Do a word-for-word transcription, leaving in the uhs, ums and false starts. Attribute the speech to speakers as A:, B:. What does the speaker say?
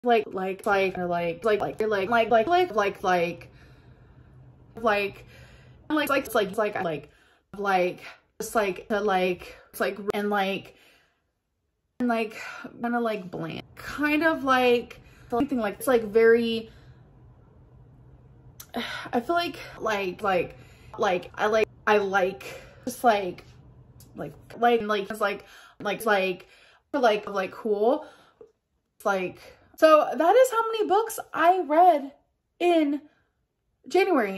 A: like like like or like like like like like like like like like like like like it's like it's like like like just like the like it's like and like and like kind of like bland, kind of like something like it's like very, I feel like like like like I like I like just like like like like it's like like like like like cool. It's like, so that is how many books I read in January.